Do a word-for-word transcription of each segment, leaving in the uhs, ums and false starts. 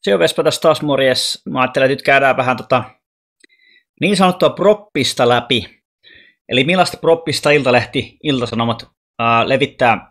Se on Vespa tässä taas morjes. Mä ajattelin, että nyt käydään vähän tota niin sanottua proppista läpi. Eli millaista proppista Iltalehti, Ilta-Sanomat ää, levittää.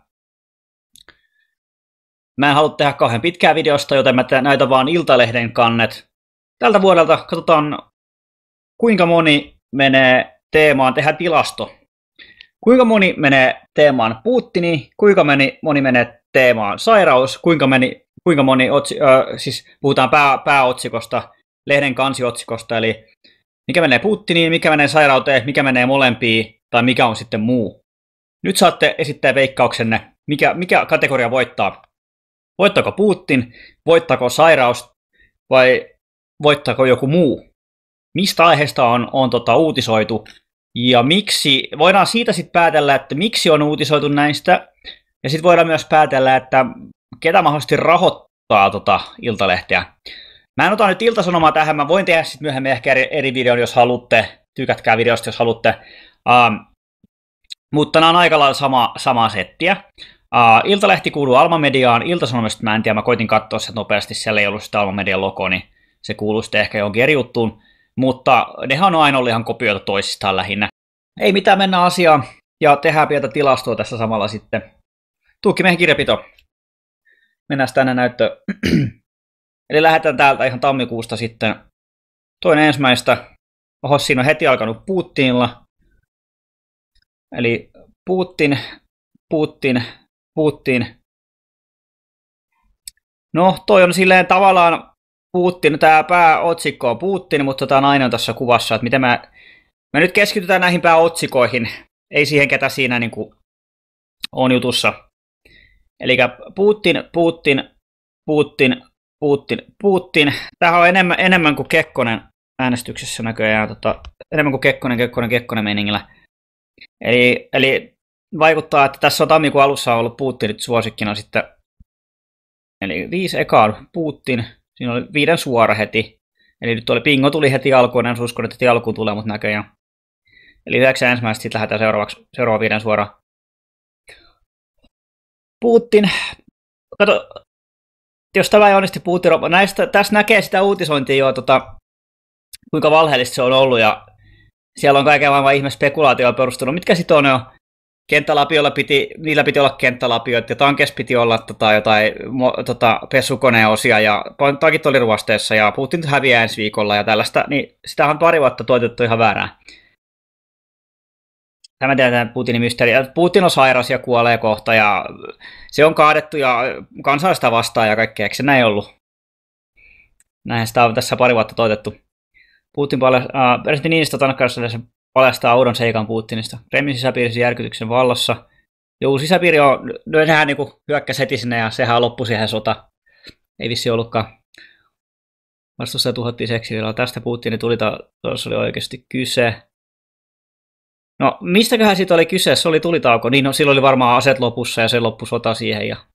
Mä en halua tehdä kauhean pitkää videosta, joten mä näytän vaan Iltalehden kannet. Tältä vuodelta katsotaan, kuinka moni menee teemaan, tehdään tilasto. Kuinka moni menee teemaan Putini, kuinka moni, moni menee teemaan sairaus, kuinka, meni, kuinka moni, otsi, äh, siis puhutaan pää, pääotsikosta, lehden kansiotsikosta, eli mikä menee Putiniin, mikä menee sairauteen, mikä menee molempiin, tai mikä on sitten muu. Nyt saatte esittää veikkauksenne, mikä, mikä kategoria voittaa. Voittaako Putin, voittaako sairaus vai voittaako joku muu? Mistä aiheesta on, on tota, uutisoitu ja miksi, voidaan siitä sitten päätellä, että miksi on uutisoitu näistä ja sitten voidaan myös päätellä, että ketä mahdollisesti rahoittaa tota Iltalehteä. Mä en ota nyt Ilta-Sanomaa tähän, mä voin tehdä sitten myöhemmin ehkä eri, eri videon, jos haluatte, tykätkää videosta, jos haluatte, uh, mutta nämä on aika lailla sama, samaa settiä. Uh, Iltalehti kuuluu Alma Mediaan, Ilta-Sanomista mä en tiedä, mä koitin katsoa sitä nopeasti, siellä ei ollut sitä Alma Median logoa, niin se kuuluu sitten ehkä johonkin eri juttuun, mutta nehän on aina ollut ihan kopioita toisistaan lähinnä. Ei mitään, mennä asiaan ja tehdään pientä tilastoa tässä samalla sitten. Tuukki-miehen kirjapito. Mennään tänne näyttöön. Eli lähdetään täältä ihan tammikuusta sitten. Toinen ensimmäistä. Oho, siinä on heti alkanut Putinilla. Eli Putin, Putin, Putin. No, toi on silleen tavallaan Putin, tämä pääotsikko on Putin, mutta tämä nainen on tässä kuvassa, että miten mä, me nyt keskitytään näihin pääotsikoihin, ei siihen ketä siinä niin kuin on jutussa. Eli Putin, Putin, Putin, Putin, Putin. Tämähän on enemmän, enemmän kuin Kekkonen äänestyksessä näköjään, tota, enemmän kuin Kekkonen, Kekkonen, Kekkonen meiningillä. Eli, eli vaikuttaa, että tässä on tammikuun alussa ollut Putinit suosikkina sitten, eli viisi ekaa Putin. Siinä oli viiden suora heti. Eli nyt oli Pingo tuli heti alkuun, en uskon, että heti alkuun tulee, mutta näköjään. Eli yhdeksän ensimmäistä, sitten lähdetään seuraavaksi, seuraava viiden suoraan. Putin. Kato, jos tämä ei onnistu Putin, näistä, tässä näkee sitä uutisointia jo, tota, kuinka valheellista se on ollut. Ja siellä on kaiken maailman ihme spekulaatioilla perustunut. Mitkä sitten on jo? Kenttälapioilla piti, niillä piti olla kenttälapioita ja tankes piti olla tota, jotain tota, pessukoneen osia ja tankit oli ruosteessa ja Putin häviää ensi viikolla ja tällaista, niin sitä on pari vuotta tuotettu ihan väärään. Tämä tiedetään Putinin mysteeri. Putin on sairas ja kuolee kohta ja se on kaadettu ja kansalaista vastaan ja kaikkea, eikö se näin ollut? Näin sitä on tässä pari vuotta toitettu. Putin paljastaa, äh, presidentti Niinistö tankkauksessa paljastaa oudon seikan Putinista. Kremlin sisäpiirisi järkytyksen vallassa. Joo, sisäpiiri on, no nehän niin hyökkäsi heti sinne ja sehän loppui siihen sota. Ei vissi ollutkaan. Vastuussa tuhottiin seksivillä. Tästä Putinin tuli, tuossa oli oikeasti kyse. No, mistäköhän siitä oli kyse? Se oli tulitauko. Niin, no, silloin oli varmaan aset lopussa ja se loppui sota siihen. Ja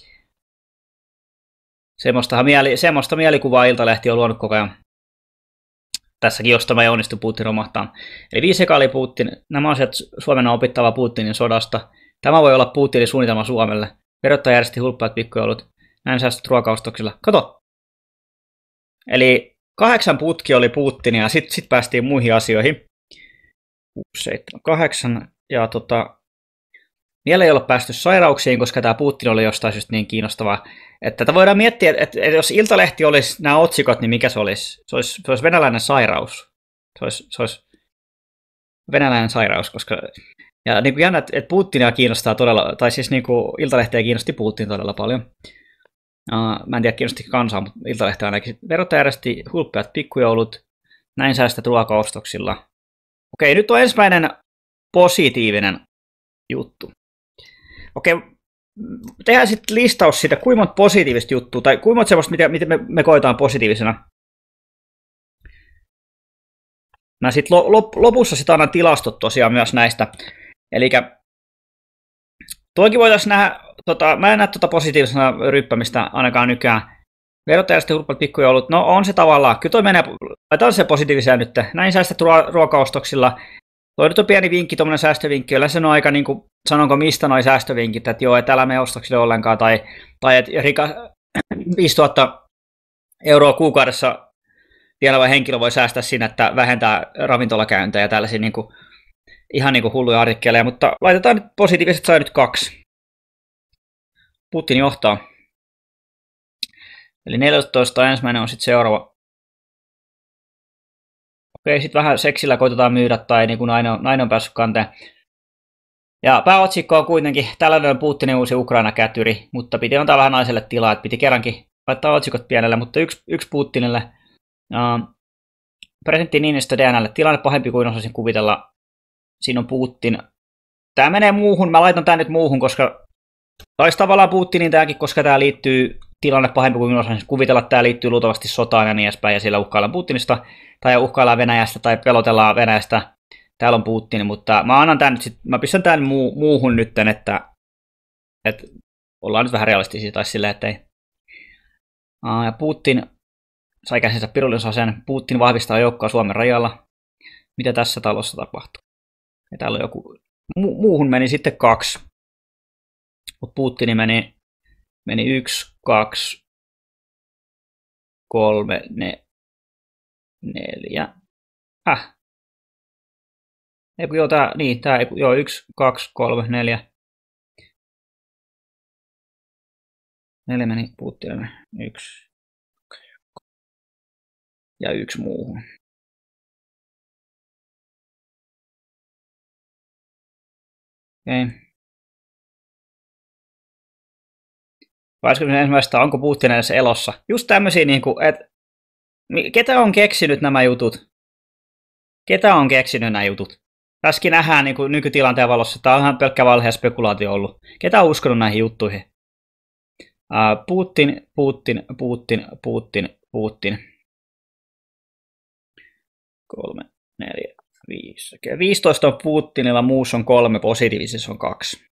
semmoista, mieli, semmoista mielikuvaa Iltalehti on luonut koko ajan. Tässäkin, jos tämä ei onnistu, Putin romahtaa. Eli viisi eka oli Putin. Nämä asiat Suomen on opittava Putinin sodasta. Tämä voi olla Putinin suunnitelma Suomelle. Verottaja järjesti hulppeat pikkujoulut. Näin säästöt ruokaostoksilla. Kato! Eli kahdeksan putki oli Putinia ja sitten sit päästiin muihin asioihin. kuusi, seitsemän, kahdeksan. Ja tota, vielä ei olla päästy sairauksiin, koska tämä Putin oli jostain syystä niin kiinnostavaa. Että tätä voidaan miettiä, että, että jos Iltalehti olisi nämä otsikot, niin mikä se olisi? Se olisi, se olisi venäläinen sairaus. Se olisi, se olisi venäläinen sairaus, koska ja niin kuin jännä, että Putinia kiinnostaa todella, tai siis niin kuin Iltalehtiä kiinnosti Putin todella paljon. Uh, mä en tiedä, kiinnosti kansaa, mutta Iltalehti ainakin. Verottaja järjesti hulppeat pikkujoulut, näin säästät ruokaostoksilla. Okei, nyt on ensimmäinen positiivinen juttu. Okei, tehdään sitten listaus siitä, kuinka monta positiivista juttua, tai kuinka monta semmoista, mitä me, me koetaan positiivisena. Mä sitten lop, lopussa sitten annan tilastot tosiaan myös näistä. Eli toikin voitaisiin nähdä, tota, mä en näe tuota positiivisena ryppämistä ainakaan nykyään. Verottajasta hurppat pikkujoulut, no on se tavallaan, kyllä toi menee, laitetaan se positiivisia nyt. Näin säästät ruokaostoksilla. Toi nyt on pieni vinkki, tuommoinen säästövinkki, kyllä se on aika niin kuin, sanonko mistä noi säästövinkit, että joo, et älä mene ostoksille ollenkaan, tai, tai että rika, viisituhatta euroa kuukaudessa tienava henkilö voi säästää siinä, että vähentää ravintolakäyntejä ja tällaisia niin kuin, ihan niin kuin hulluja artikkeleja, mutta laitetaan nyt positiiviset, sai nyt kaksi. Putin johtaa. Eli neljätoista ensimmäinen on sitten seuraava. Okei, sitten vähän seksillä koitetaan myydä tai niin kuin nainen, on, nainen on päässyt kanteen. Ja pääotsikko on kuitenkin tällainen on Putinin uusi Ukraina-kätyri, mutta piti antaa vähän naiselle tilaa, että piti kerrankin laittaa otsikot pienelle, mutta yksi, yksi Putinille. Uh, presidentti Niinistö D N L:lle tilanne pahempi kuin osasin kuvitella. Siinä on Putin. Tämä menee muuhun, mä laitan tämän nyt muuhun, koska taisi tavallaan Putinin tämäkin, koska tämä liittyy tilanne pahempi kuin osasin kuvitella. Tämä liittyy luultavasti sotaan ja niin edespäin, ja sillä uhkaillaan Putinista, tai uhkaillaan Venäjästä, tai pelotellaan Venäjästä. Täällä on Putin, mutta mä annan tämän nyt sit, mä pistän tämän muu, muuhun nytten, että, että ollaan nyt vähän realistisia tai silleen, että ei. Aa, ja Putin sai käsinsä pirullisaseen. Putin vahvistaa joukkoa Suomen rajalla. Mitä tässä talossa tapahtuu? Ja täällä on joku, mu, muuhun meni sitten kaksi. Mutta Putin meni, meni yksi, kaksi, kolme, ne, neljä. Häh? Ei, joo, tää, niin, tää, joo, yksi, kaksi, kolme, neljä. Neljä meni Putinille. Yksi. Ja yksi muuhun. Okei. kahdeskymmenesensimmäinen onko Putin edes elossa? Just tämmösiä, niin kuin, että ketä on keksinyt nämä jutut? Ketä on keksinyt nämä jutut? Tässäkin nähdään niin kuin nykytilanteen valossa, tämä on ihan pelkkä valhe ja spekulaatio ollut. Ketä on uskonut näihin juttuihin? Uh, Putin, Putin, Putin, Putin, Putin. Kolme, neljä, viisi. Okei, viisitoista on Putinilla, muussa on kolme, positiivisessa on kaksi.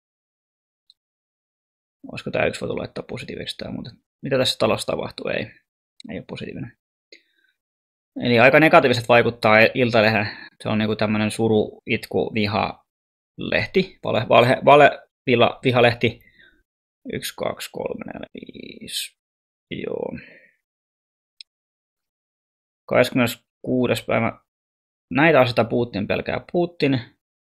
Olisiko tämä yksi voitu laittaa positiiviseksi tai muuta? Mitä tässä talossa tapahtuu? Ei, ei ole positiivinen. Eli aika negatiiviset vaikuttaa Iltalehden. Se on niinku tämmöinen suru, itku, viha lehti, vale, vale, vale vila, vihalehti. Yksi, kaksi, kolme, neljä, viisi. Joo. kahdeskymmeneskuudes päivä. Näitä asioita Putin pelkää. Putin.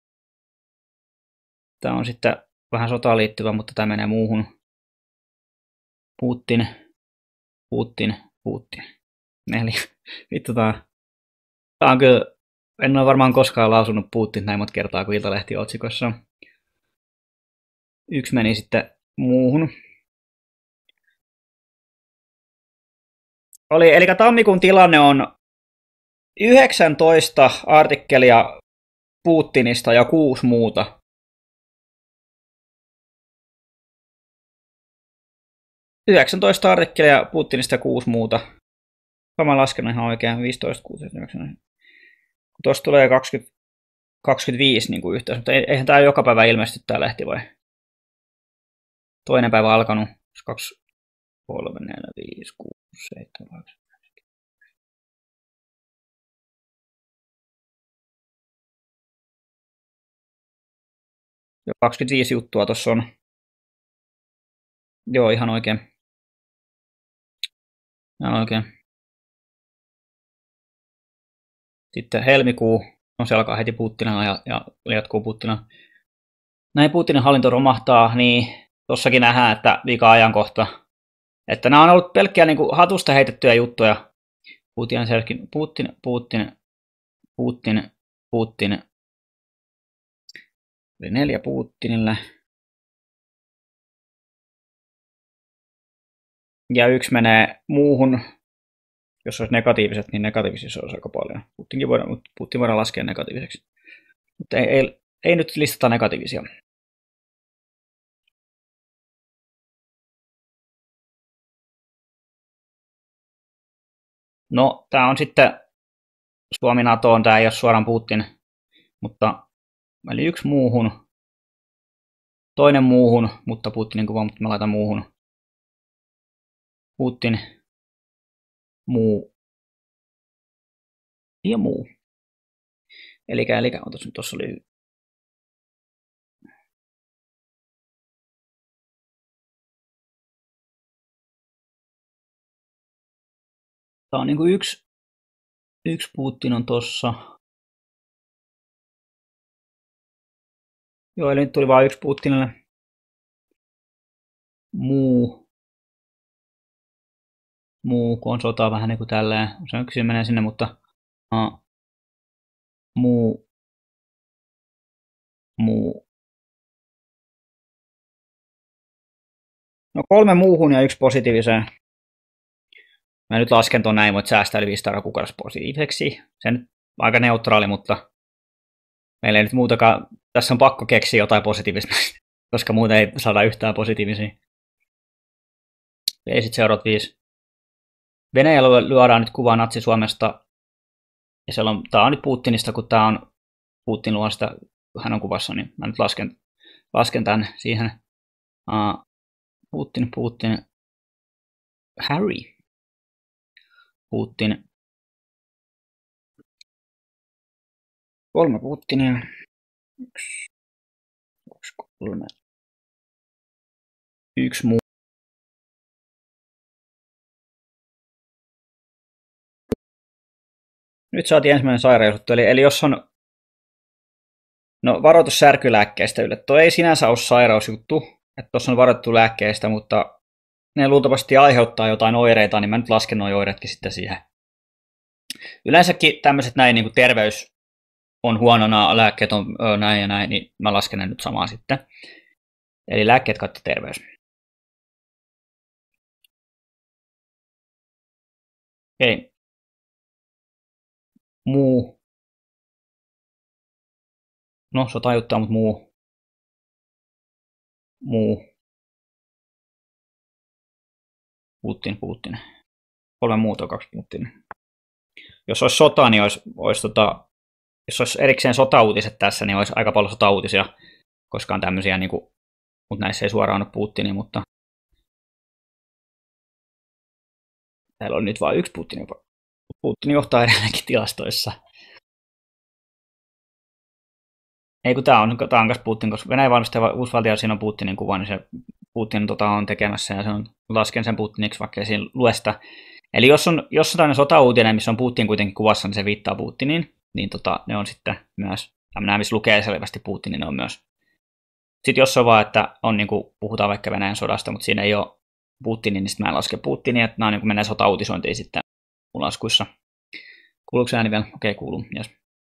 Tämä on sitten vähän sotaan liittyvä, mutta tämä menee muuhun. Putin, Putin, Putin. Neljä. Vittu tää. Tää on kyllä, en ole varmaan koskaan lausunut Putin näin monta kertaa kuin Iltalehti otsikossa. Yksi meni sitten muuhun. Oli, eli tammikuun tilanne on yhdeksäntoista artikkelia Putinista ja kuusi muuta. yhdeksäntoista artikkelia Putinista ja kuusi muuta. Mä lasken ihan oikein. viisitoista, kuusitoista, yhdeksäntoista. Tuossa tulee kaksikymmentä, kaksikymmentäviisi niin kuin yhteensä, mutta eihän tää joka päivä ilmesty tää lehti vai? Toinen päivä alkanut. kaksi, kolme, neljä, viisi, kuusi, seitsemän, kahdeksan. Jo kaksikymmentäviisi juttua tuossa on. Joo, ihan oikein. Ihan oikein. Sitten helmikuu, no se alkaa heti Putinilla ja, ja jatkuu Putinilla. Näin Putinin hallinto romahtaa, niin tossakin nähdään, että vika ajankohta. Että nämä on ollut pelkkiä niin kuin hatusta heitettyjä juttuja. Putin, Putin, Putin, Putin, Putin, Putin. Eli neljä Putinille. Ja yksi menee muuhun. Jos olisi negatiiviset, niin negatiivisissa olisi aika paljon. Putinkin voidaan, Putin voidaan laskea negatiiviseksi. Mutta ei, ei, ei nyt listata negatiivisia. No, tämä on sitten Suomi NATOon, tämä ei ole suoraan Putin, mutta eli yksi muuhun, toinen muuhun, mutta Putinin kuva, mutta mä laitan muuhun. Putin, muu ja muu. Eli, eli tuossa oli Tää on niinku yksi, yksi Putin on tossa. Joo, eli nyt tuli vain yksi Putinille. Muu. Muu, kun on sotaa vähän niin kuin tälleen. Se yksi menee sinne, mutta uh, muu. Muu. No kolme muuhun ja yksi positiiviseen. Mä nyt lasken tuon näin, mutta säästää yli viisisataa kuukaudessa positiiviseksi. Se on aika neutraali, mutta meillä ei nyt muutakaan. Tässä on pakko keksiä jotain positiivista, koska muuten ei saada yhtään positiivisia. Ei sit seuraavat viisi. Venäjällä lyödään nyt kuvaa Natsi-Suomesta. Ja siellä on, tää on nyt Putinista, kun tää on Putin luo sitä, hän on kuvassa, niin mä nyt lasken, lasken tän siihen. Uh, Putin, Putin, Harry. Putin. Kolme Putinia. Yksi, kaksi, kolme. Yksi muu. Nyt saatiin ensimmäinen sairausjuttu. Eli, eli jos on no, varoitus särkylääkkeestä ylle. Tuo ei sinänsä ole sairausjuttu, että tuossa on varoitettu lääkkeestä, mutta ne luultavasti aiheuttaa jotain oireita, niin mä nyt lasken nuo oireetkin sitten siihen. Yleensäkin tämmöiset näin, niin kuin terveys on huonona, lääkkeet on ö, näin ja näin, niin mä lasken ne nyt samaan sitten. Eli lääkkeet kautta terveys. Okei. Muu. No, se tajuttaa, mutta muu. Muu. Putin, Putin. Kolme muuta, kaksi Putin. Jos olisi sota, niin olisi, olisi tota, jos olisi erikseen sotauutiset tässä, niin olisi aika paljon sotauutisia, koska on tämmöisiä, niin kuin, mutta näissä ei suoraan ole Putinia, mutta täällä on nyt vain yksi Putin. Putin johtaa edelleenkin tilastoissa. Ei kun tää on, tää on myös Putin, koska Venäjän valmistava uusi valtio, siinä on Putinin kuva, niin se Putin tota, on tekemässä ja se on, lasken sen Putiniksi, vaikka ei siinä lue sitä. Eli jos on, jos on tämmöinen sotauutinen, missä on Putin kuitenkin kuvassa, niin se viittaa Putiniin, niin tota, ne on sitten myös, nämä missä lukee selvästi Putin, niin ne on myös. Sitten jos on vaan, että on, niin kuin, puhutaan vaikka Venäjän sodasta, mutta siinä ei ole Putinin, niin sitten mä en laske Putinia, että nämä on, niin kuin menee sotauutisointiin sitten mun laskuissa. Kuuluuko se ääni vielä? Okei, okay, kuuluu. Yes.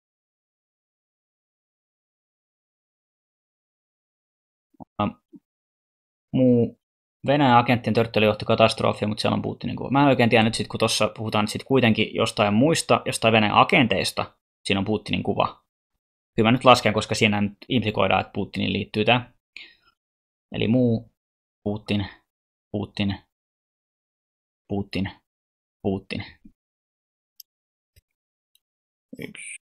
Muu Venäjän agenttien törttely johti katastrofia, mutta siellä on Putinin kuva. Mä en oikein tiedä nyt sit, kun tuossa puhutaan sit kuitenkin jostain muista, jostain Venäjän agenteista, siinä on Putinin kuva. Kyllä mä nyt lasken, koska siinä nyt implikoidaan, että Putinin liittyy tämä. Eli muu Putin, Putin, Putin, Putin. Yksi.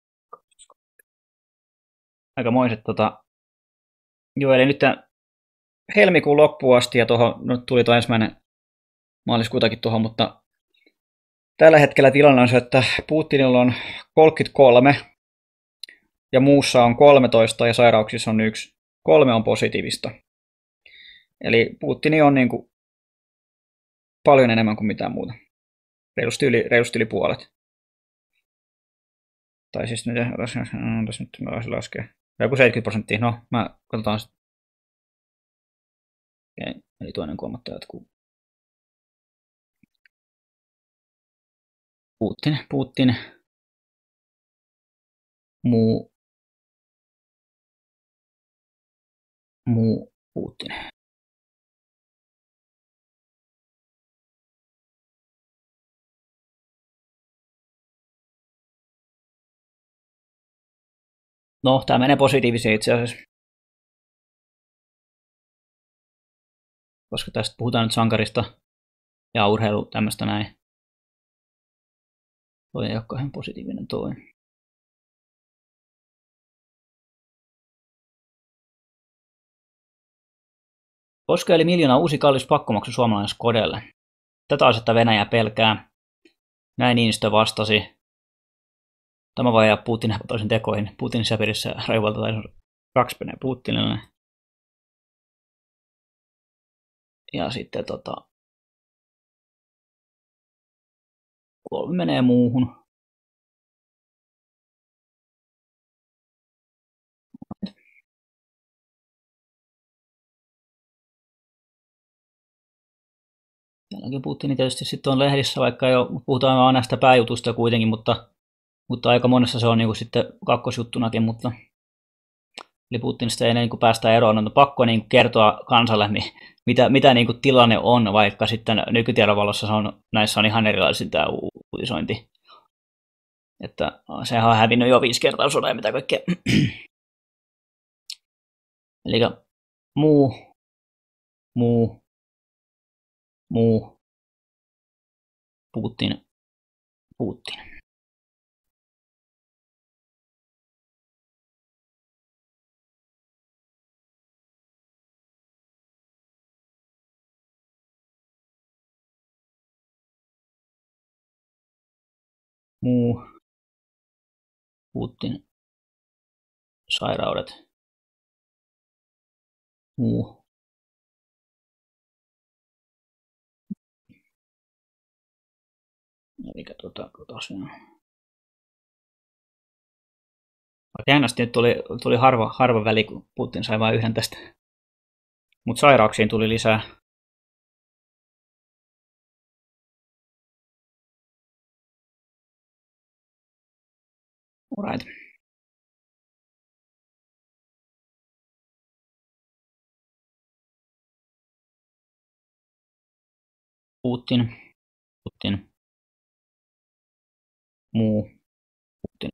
Aikamoiset tota. Joo, eli nyt helmikuun loppuun asti ja tuohon, no tuli tuo ensimmäinen maaliskuutakin tuohon, mutta tällä hetkellä tilanne on se, että Putinilla on kolmekymmentäkolme ja muussa on kolmetoista ja sairauksissa on yksi. Kolme on positiivista. Eli Putin on niin kuin paljon enemmän kuin mitään muuta. Reilusti yli, reilusti yli puolet. Tai siis nyt, tässä nyt mä voisin laskea. Joku seitsemänkymmentä prosenttia. No, mä katsotaan sitten. Okay. Eli toinen kolmatta jatkuu. Putin, Putin, muu, muu, Putin. No, tämä menee positiiviseen itse asiassa. Koska tästä puhutaan nyt sankarista ja urheilu tämmöistä näin. Toi ei ole kauhean positiivinen toi. Koska eli miljoona uusi kallis pakkomaksu suomalainen Skodelle. Tätä asetta Venäjä pelkää. Näin Niinistö vastasi. Tämä voi ajaa Putin toisen tekoihin. Putin säpirissä raivalta tai kaksi penee Putinille. Ja sitten tota... Kolme menee muuhun. Täälläkin Putin tietysti sitten on lehdissä, vaikka jo puhutaan aina näistä pääjutusta kuitenkin, mutta, mutta aika monessa se on niin kuin sitten kakkosjuttunakin, mutta eli Putinista ei niin kuin päästä eroon, on pakko niin kuin kertoa kansalle, mitä, mitä niin kuin tilanne on, vaikka sitten nykytiedon valossa se on, näissä on ihan erilaisin tämä uutisointi. Että sehän on hävinnyt jo viisi kertaa sodan ja mitä kaikkea. Eli muu, muu, muu, Putin, Putin. Muu, Putin, sairaudet, muu. Eli tuota, tosiaan. Jännästi nyt tuli, tuli harva, harva väli, kun Putin sai vain yhden tästä. Mutta sairauksiin tuli lisää. Alright. Putin, Putin, muu, Putin.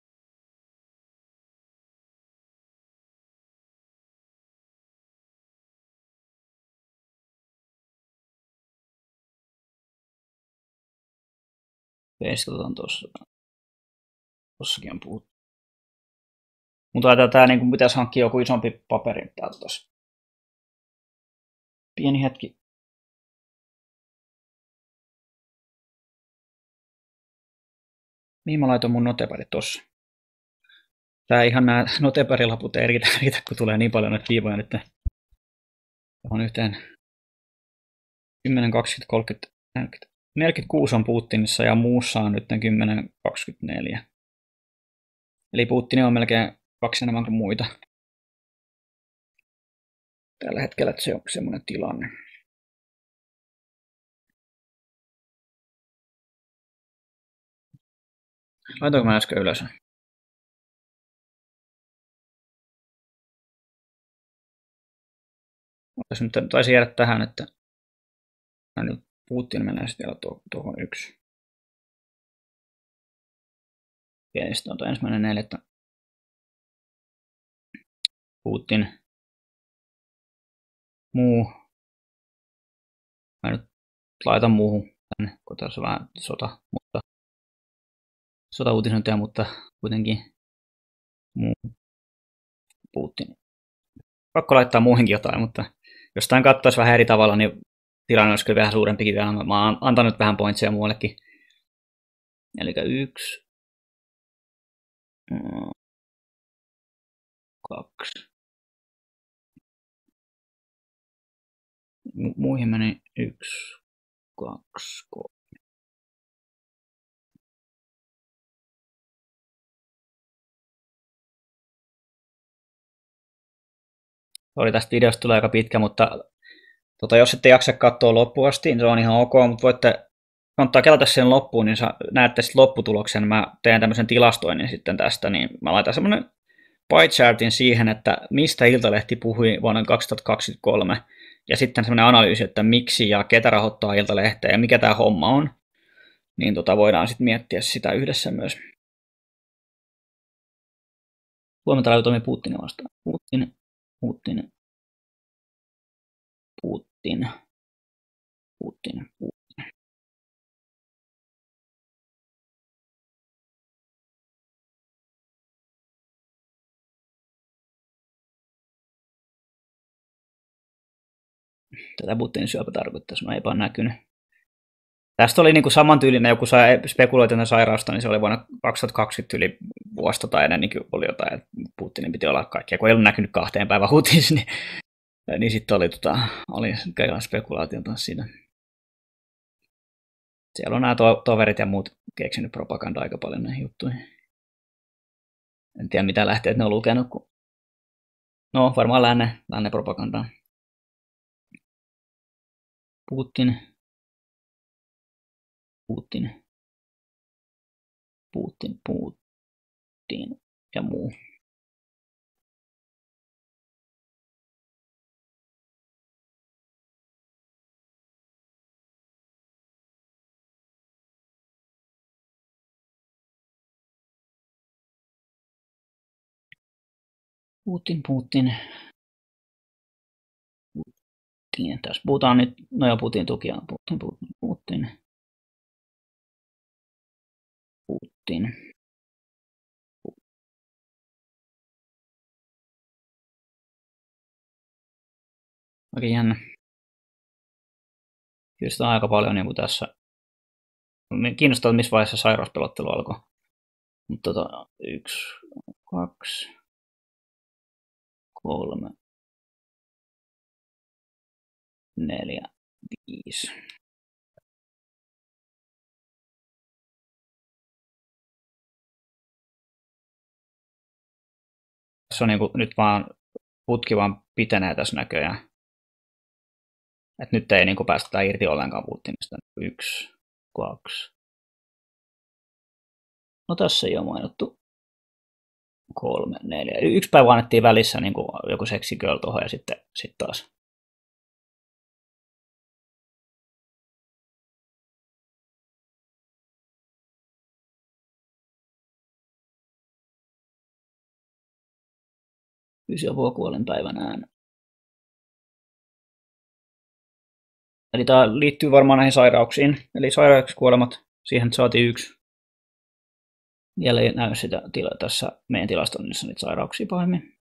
Katsotaan tuossa. Tuossakin on puhuttu. Mutta ajatellaan, tämä niin pitäisi hankkia joku isompi paperi täältä tuossa. Pieni hetki. Mihin mä laitoin mun noteparit tuossa? Tää ihan nämä noteparilaput ei riitä, riitä, kun tulee niin paljon näitä viivoja nyt. On yhteen kymmenen, kaksikymmentä, kolmekymmentä, neljäkymmentä. neljäkymmentäkuusi on Putinissa ja muussa on nyt kymmenen, kaksikymmentäneljä. Eli Putin on melkein kaksi enemmän kuin muita. Tällä hetkellä että se on semmoinen tilanne. Laitoinko mä äsken ylös? Nyt taisi jäädä tähän, että nyt Putin menee sitten vielä tuohon yksi. Ja sitten on ensimmäinen neljättä. Putin. Muu. Mä nyt laitan muuhun tänne, kun tässä on vähän sota, mutta sota-uutisointia, mutta kuitenkin muu. Putin. Pakko laittaa muuhinkin jotain, mutta jos tämän katsoisi vähän eri tavalla, niin tilanne olisi kyllä vähän suurempikin vielä. Mä oon antanut vähän pointseja muuallekin. Eli yksi. Kaksi. Muihin meni yksi, kaksi, kolme. Oli tästä videosta tulee aika pitkä, mutta tota, jos ette jaksa katsoa loppuun asti, niin se on ihan ok, mutta voitte kannattaa kelata sen loppuun, niin näette sitten lopputuloksen. Mä teen tämmöisen tilastoinnin sitten tästä, niin mä laitan semmoinen pie chartin siihen, että mistä Iltalehti puhui vuonna kaksituhattakaksikymmentäkolme, ja sitten semmoinen analyysi, että miksi ja ketä rahoittaa Iltalehteä ja mikä tämä homma on, niin tota voidaan sitten miettiä sitä yhdessä myös. Huomenta laivu toimii Putinin vastaan. Putin, Putin, Putin, Putin, Putin. Tätä Putinin syöpä tarkoittaisi, no eipä näkynyt. Tästä oli niinku samantyylinen, joku spekuloiti tätä sairausta, niin se oli vuonna kaksituhattakaksikymmentä yli vuosta tai ennen, niin oli jotain, että Putinin piti olla kaikkia, kun ei ollut näkynyt kahteen päivän huutissa, niin, niin sitten oli, tota, oli spekulaatiota siinä. Siellä on nämä to- toverit ja muut keksinyt propagandaa aika paljon näihin juttuihin. En tiedä mitä lähteet ne on lukenut, kun... No varmaan länne, länne propagandaa. Putin. Putin. Putin, Putin ja muu. Putin, Putin. Putin. Tässä puhutaan nyt, no ja Putin tukia. Putin, Putin, Putin. Putin. Oikein jännä. Kyllä sitä on aika paljon niin kuin tässä. Kiinnostaa, missä vaiheessa sairauspelottelu alkoi. Mutta tota, yksi, kaksi, kolme, neljä, viisi. Tässä on niin kuin, nyt vaan putki vaan pitenee tässä näköjään. Et nyt ei niin kuin päästä irti ollenkaan Putinista. Yksi, kaksi. No tässä ei ole mainittu. Kolme, neljä. Yksi päivä annettiin välissä niin kuin joku sexy girl tuohon ja sitten sit taas. Yksi apua kuolin päivänään. Eli tämä liittyy varmaan näihin sairauksiin. Eli sairauksiksi kuolemat, siihen saatiin yksi. Vielä ei näy sitä tila- tässä meidän tilastoinnissa niitä sairauksia pahemmin.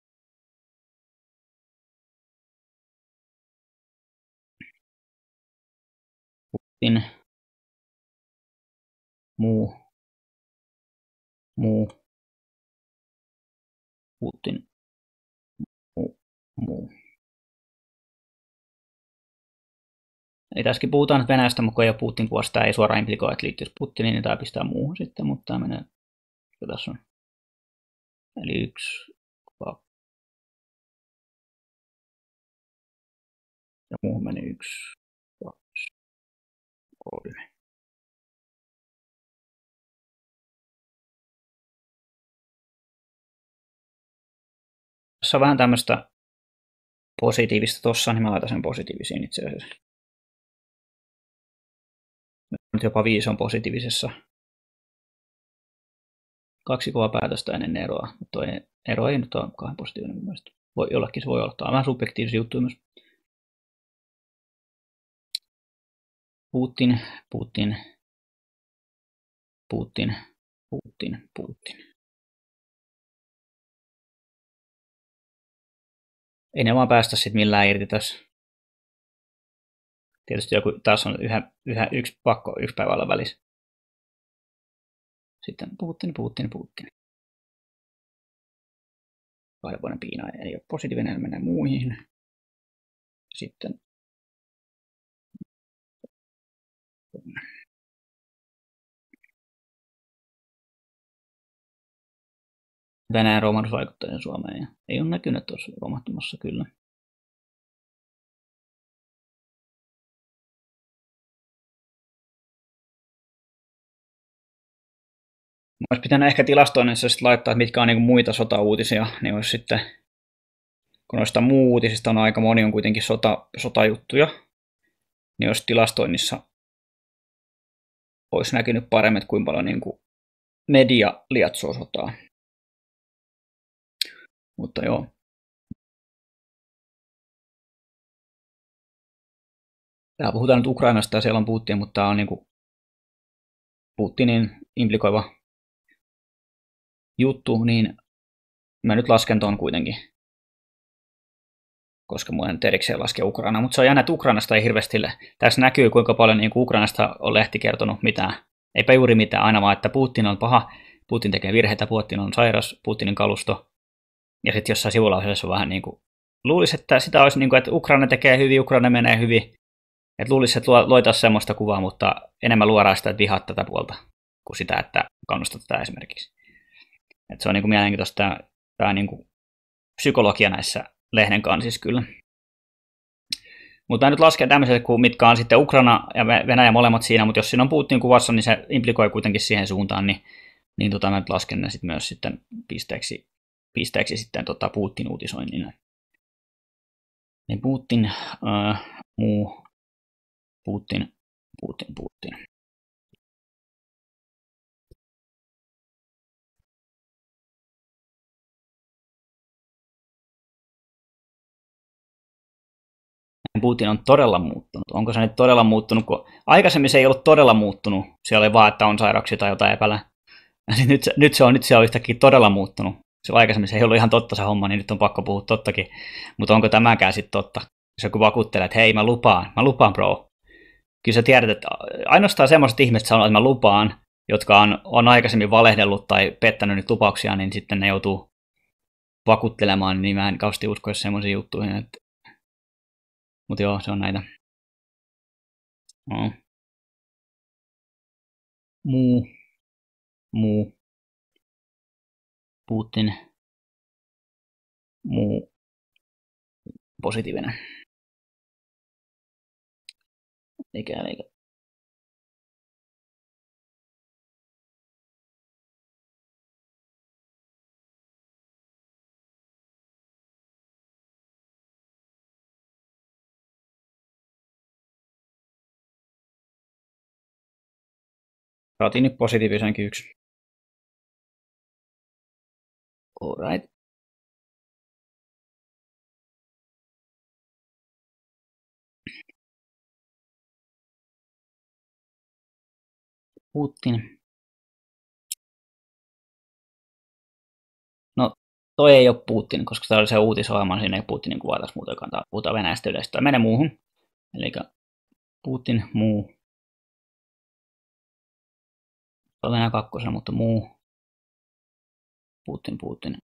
Putin. Muu. Muu. Putin. Muu. Muu. Eli tässäkin puhutaan nyt Venäjästä, mutta kun ei ole Putin kuvasta, tämä ei suoraan implikoi, että liittyisi Putiniin, niin tämä pistää muuhun sitten, mutta tämä menee, tässä on. Eli yksi, kaksi. Ja muuhun meni yksi, kaksi, kolme. Tässä on vähän tämmöistä positiivista tossa, niin mä laitan sen positiivisiin itse asiassa. Nyt jopa viisi on positiivisessa. Kaksi kovaa päätöstä ennen eroa, mutta tuo ero ei nyt ole kauhean positiivinen mielestäni. Voi, jollekin se voi olla. Tämä on vähän subjektiivisia juttuja myös. Putin, Putin, Putin, Putin, Putin. Ei ne vaan päästä sitten millään irti tässä. Tietysti joku, taas on yhä, yhä yksi pakko yksi päivällä välissä. Sitten Putin, Putin, Putin. Kahden vuoden piina ei ole positiivinen, menee muihin. Sitten Venäjän romahdus vaikuttaa Suomeen. Ja ei ole näkynyt tuossa romahtumassa kyllä. Olisi pitänyt ehkä tilastoinnissa sitten laittaa, että mitkä on niin kuin muita sotauutisia, niin olisi sitten, kun noista muu uutisista on aika moni on kuitenkin sota, sotajuttuja, niin olisi tilastoinnissa olisi näkynyt paremmin, että kuinka paljon niin kuin media lietsoo sotaa. Mutta joo. Täällä puhutaan nyt Ukrainasta ja siellä on Putin, mutta tämä on niin kuin Putinin implikoiva juttu, niin mä nyt lasken ton kuitenkin, koska mulla nyt erikseen laskee Ukraina, mutta se on jännä, että Ukrainasta ei hirveästi, tässä näkyy kuinka paljon niin kuin Ukrainasta on lehti kertonut mitään, eipä juuri mitään, aina vaan, että Putin on paha, Putin tekee virheitä, Putin on sairas, Putinin kalusto, ja sitten jossain sivulauseessa on vähän niin kuin, luulisi, että sitä olisi niin kuin, että Ukraina tekee hyvin, Ukraina menee hyvin, Et luulisi, että loitaisiin semmoista kuvaa, mutta enemmän luodaan sitä, että vihaat tätä puolta, kuin sitä, että kannustat tätä esimerkiksi. Et se on niin kuin mielenkiintoista tämä, tämä niin kuin psykologia näissä lehden kansissa kyllä. Mutta nyt lasken tämmöiset, mitkä on sitten Ukraina ja Venäjä molemmat siinä, mutta jos siinä on Putin kuvassa, niin se implikoi kuitenkin siihen suuntaan, niin, niin tota, mä nyt lasken ne sit myös sitten pisteeksi, pisteeksi sitten tota Putin uutisoinnin. Niin Putin, äh, muu, Putin, Putin, Putin. Putin on todella muuttunut. Onko se nyt todella muuttunut, kun aikaisemmin se ei ollut todella muuttunut. Siellä oli vaan, että on sairauksia tai jotain epäillä. Nyt se, nyt se on, nyt se on yhtäkkiä todella muuttunut. Se aikaisemmin se ei ollut ihan totta se homma, niin nyt on pakko puhua tottakin. Mutta onko tämäkään sitten totta? Jos joku vakuuttelee, että hei, mä lupaan, mä lupaan bro. Kyllä sä tiedät, että ainoastaan semmoiset ihmiset sanoo, että mä lupaan, jotka on, on aikaisemmin valehdellut tai pettänyt nyt lupauksia, niin sitten ne joutuu vakuuttelemaan, niin mä en kauheasti uskoisi semmoisiin juttuihin. Että... Mutta joo, se on näitä. No. Muu. Muu. Putin. Muu. Positiivinen. Eikä, eikä. Saatiin nyt positiivisenkin yksi. Alright. Putin. No, toi ei ole Putin, koska tämä oli se uutisohjelma, siinä ei Putinin kuva tässä muutenkaan. Puhutaan Venäjästä yleistä. Mene muuhun. Eli Putin, muu. Se on Venäjä kakkosena, mutta muu. Putin, Putin.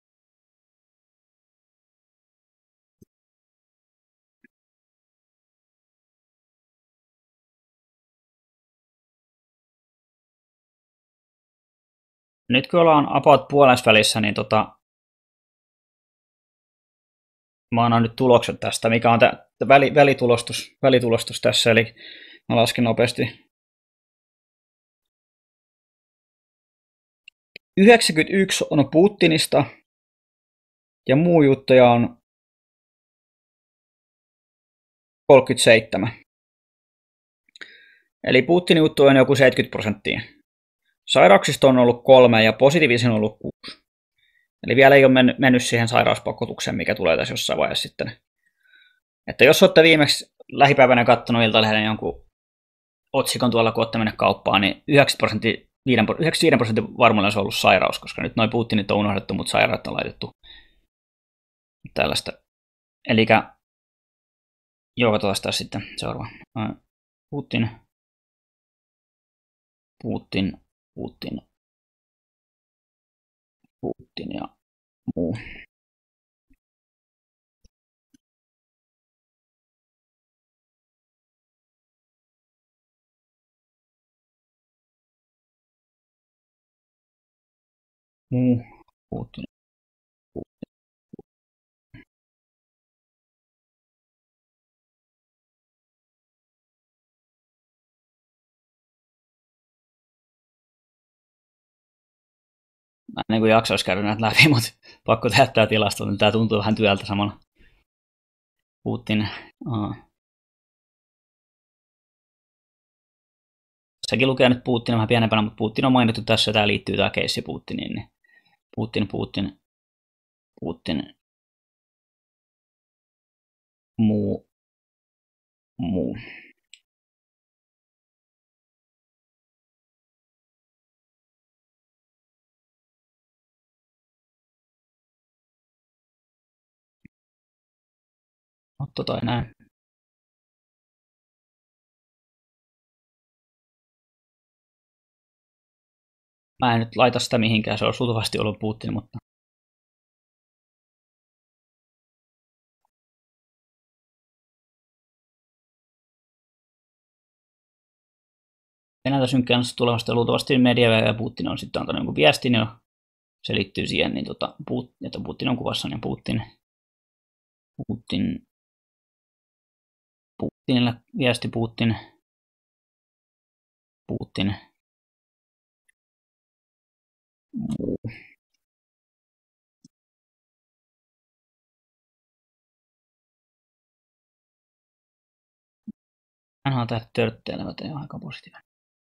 Nyt kun ollaan about puolesvälissä, niin tota, mä annan nyt tulokset tästä, mikä on tämä väli, välitulostus, välitulostus tässä, eli mä lasken nopeasti. yhdeksänkymmentäyksi on Putinista ja muu juttuja on kolmekymmentäseitsemän. Eli Putinin juttu on joku seitsemänkymmentä prosenttia. Sairauksista on ollut kolme ja positiivisia on ollut kuusi. Eli vielä ei ole mennyt siihen sairauspakotukseen, mikä tulee tässä jossain vaiheessa sitten. Että jos olette viimeksi lähipäivänä katsonut Iltalehden jonkun otsikon tuolla, kun olette mennyt kauppaan, niin yhdeksänkymmentäviisi prosentin varmuudella se on ollut sairaus, koska nyt noin Putinit on unohdettu, mutta sairaat on laitettu tällaista. Eli joo, katsotaan taas sitten seuraava. Putin, Putin, Putin, Putin ja muu. Muu, Putin, Putin. Mä en niin kuin jaksoisi käydä näitä läpi, mutta pakko tehdä tämä tilasto, niin tämä tuntuu vähän työltä samalla. Putin. Uh. Sekin lukee nyt Putin vähän pienempänä, mutta Putin on mainittu tässä, ja tämä liittyy tämä keissi Putiniin. Niin Putin, Putin, Putin, muu, muu. Otto tai näin. Mä en nyt laita sitä mihinkään, se on sultavasti ollut Putin, mutta Venäjältä synkkään tulevasta ja luultavasti Medvedev ja Putin on sitten antanut jonkun viestin ja se liittyy siihen, niin tota, että Putin on kuvassa, niin Putin, Putin, Putinille viesti Putin, Putin, muu. Hän tähän törtteilevät ja aika positiivinen.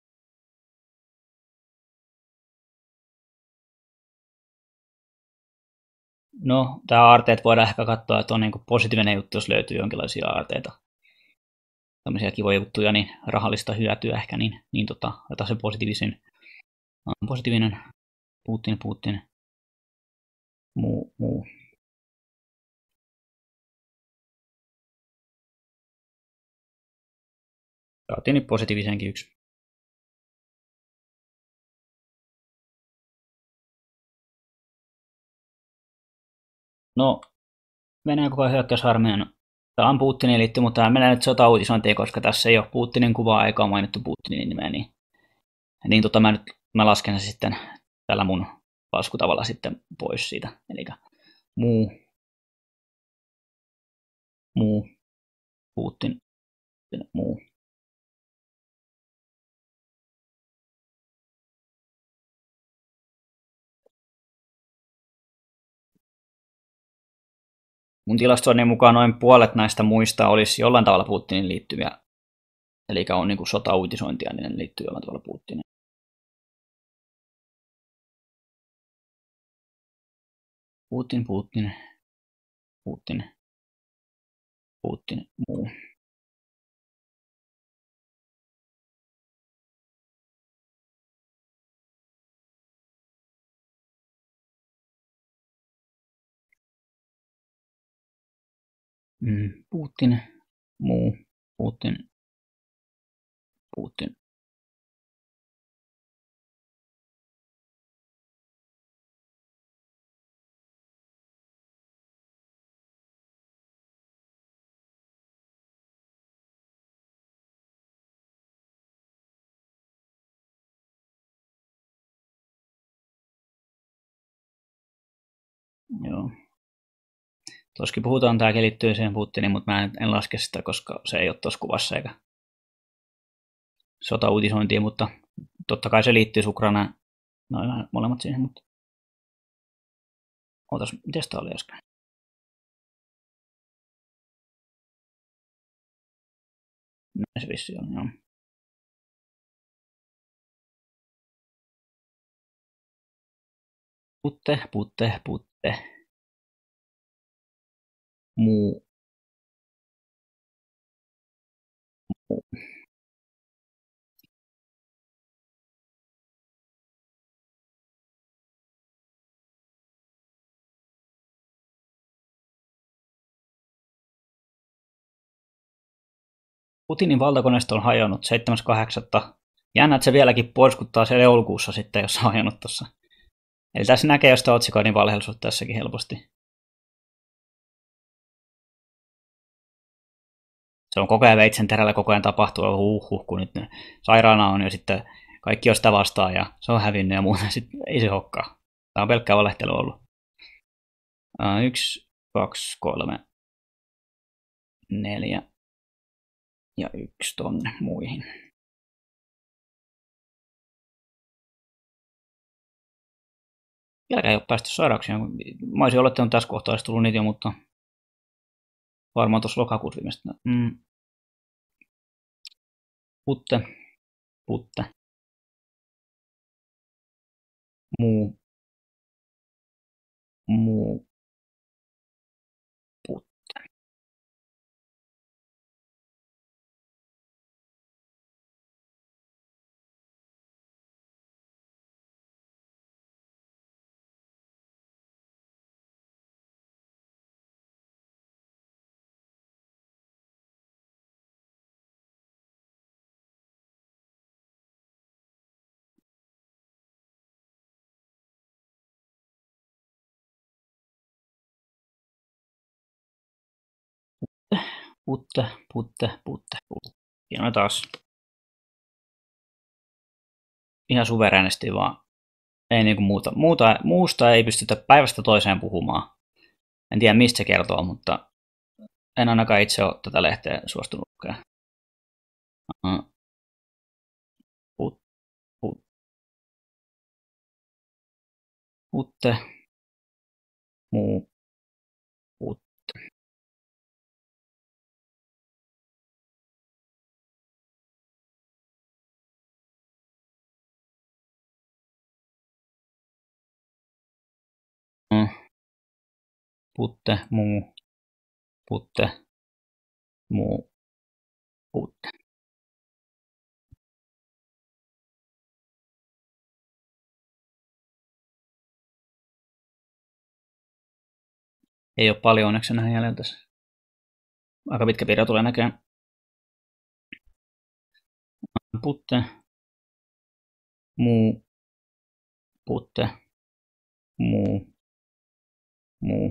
No, tämä aarteet voidaan ehkä katsoa, että on niin positiivinen juttu, jos löytyy jonkinlaisia aarteita. Tämmöisiä kivoja juttuja, niin rahallista hyötyä ehkä, niin, niin tota, ota se positiivisen, positiivinen Putin, Putin, muu, muu. Saatiin nyt positiivisenkin yksi. No, Venäjän koko hyökkäysarmeijan. Tämä on Putinin liitty, mutta tämä menee nyt sota-uutisointiin, koska tässä ei ole Putinin kuvaa eikä ole mainittu Putinin nimeä. Niin, niin tota, mä, nyt, mä lasken se sitten tällä mun laskutavalla sitten pois siitä. Eli muu, muu, Putin, muu. Mun tilastoinnin mukaan noin puolet näistä muista olisi jollain tavalla Putinin liittyviä. Eli on niin kuin sota-uutisointia, niin ne liittyy jollain tavalla Putiniin. Putin, Putin, Putin, Putin, muu. Mm, Putin, muu, Putin, Putin. Joo. Tuossakin puhutaan, tämäkin liittyy siihen Putiniin, mutta mä en, en laske sitä, koska se ei ole tuossa kuvassa eikä sota-uutisointiin, mutta totta kai se liittyy Ukrainaan, noin molemmat siihen, mutta ootas, miten sitä oli äsken? Näin se vissi on, joo. Putte, putte, putte. Muu. Muu. Putinin valtakoneisto on hajonnut seitsemäs kahdeksatta Jännä, että se vieläkin porskuttaa siellä joulukuussa sitten, jos on hajonnut tuossa. Eli tässä näkee jostain otsikoinnin valheellisuutta tässäkin helposti. Se on koko ajan veitsen terällä, koko ajan tapahtuu, huh, huh, kun nyt sairaana on ja sitten kaikki on sitä vastaan ja se on hävinnyt ja muuta. Sitten ei se hokkaa. Tämä on pelkkää valehtelu ollut. Uh, yksi, kaksi, kolme, neljä ja yksi tonne muihin. Vieläkään ei ole päästy sairauksiin. Mä olisin olettanut tässä kohtaa, olisi tullut niitä jo, mutta varmaan tuossa lokakuussa viimeistä. Mm. Putte, putte, muu, muu, putte. Putte, putte, putte, putte. Hienoa taas. ihan suvereenisti vaan. Ei niinku muuta, muuta, muusta ei pystytä päivästä toiseen puhumaan. En tiedä mistä se kertoo, mutta en ainakaan itse ole tätä lehteä suostunut lukemaan. Put, put, putte, muu, put, putte, muu, putte, muu, putte. Ei ole paljon onneksi enää jäljellä tässä. Aika pitkä piirre tulee näköjään. Putte, muu, putte, muu, muu.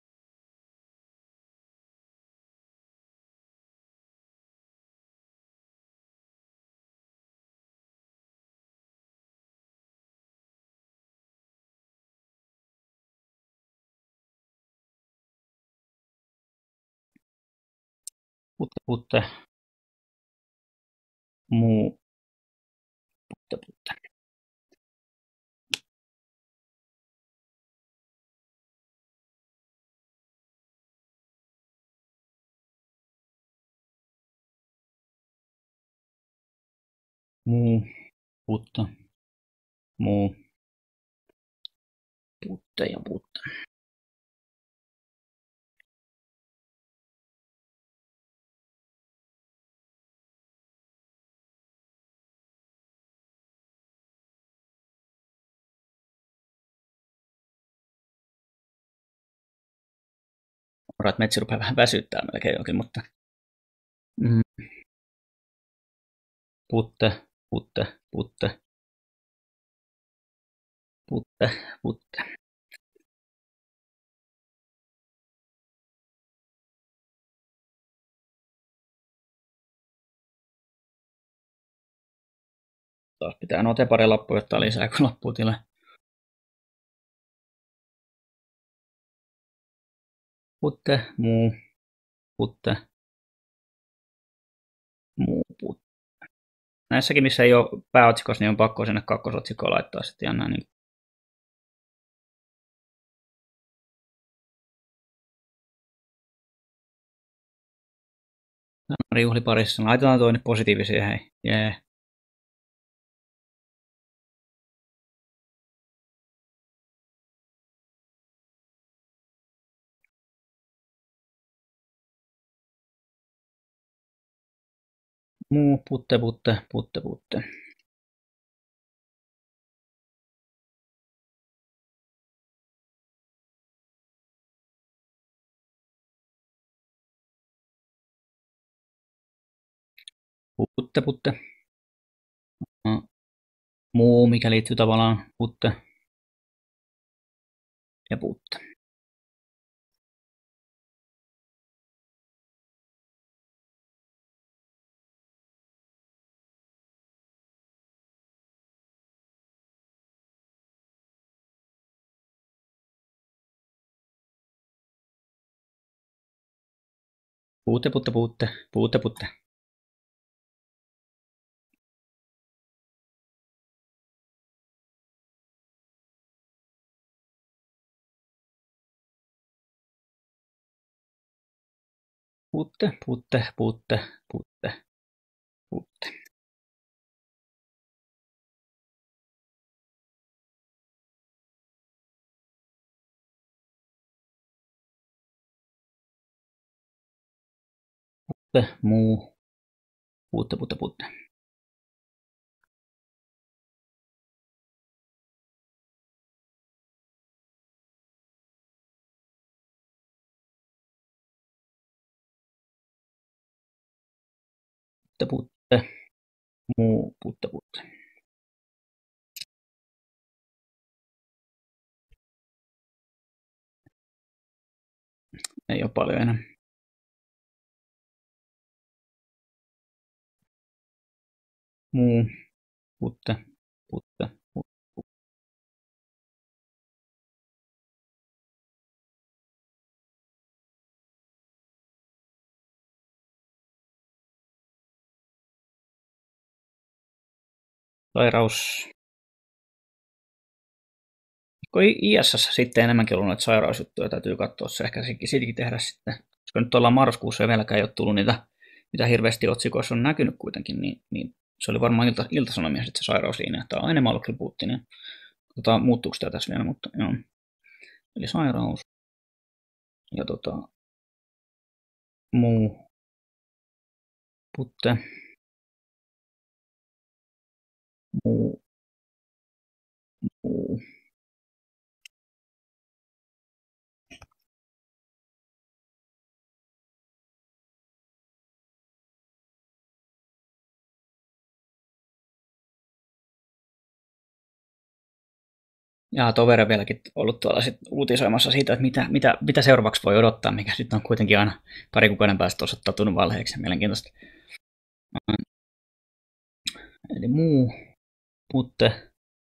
Putte, putte, muu, putte, putte. Muu, putte, muu, putte ja putte. Orat metsi rupeaa vähän väsyttää melkein jokin, mutta mm. Putte, putte, putte, putte, putte. Taas pitää noita pari lappua ottaa lisää, kun loppuu tila. Putte, muu, putte, muu, putte. Näissäkin, missä ei ole pääotsikossa, niin on pakko sinne kakkosotsikkoon laittaa sitten ihan näin. Niin riuhli parissa. Laitetaan toinen positiivisia, hei. Jee. Muu, putte, putte, putte, putte. Putte, putte. Muu, mikä liittyy tavallaan putte ja putte. Puute, putte, puutte, puute, putte. Putte, putte, putte, putte, putte. Putte, muu, putte, putte, putte. Putte, putte, muu, putte, putte. Ei ole paljon enää. Muu, putte, Putte. Sairaus. Kun I S S sitten enemmänkin ollut noita sairausjuttuja, täytyy katsoa se ehkä siitäkin tehdä sitten. Koska nyt ollaan marraskuussa ja vieläkään ei ole tullut niitä, mitä hirveästi otsikoissa on näkynyt kuitenkin, niin, niin se oli varmaan ilta, iltasanomia sitten se sairauslinja. Tämä on enemmän ollut kyllä Putinin. Tota, muuttuuko tämä tässä vielä, mutta joo. Eli sairaus. Ja tota, muu. Putte. Muu. Muu. Ja toveri vieläkin ollut tuolla sit uutisoimassa siitä, että mitä, mitä, mitä seuraavaksi voi odottaa, mikä sitten on kuitenkin aina pari kuukauden päästä osoittautunut valheeksi. Mielenkiintoista. Eli muu, putte,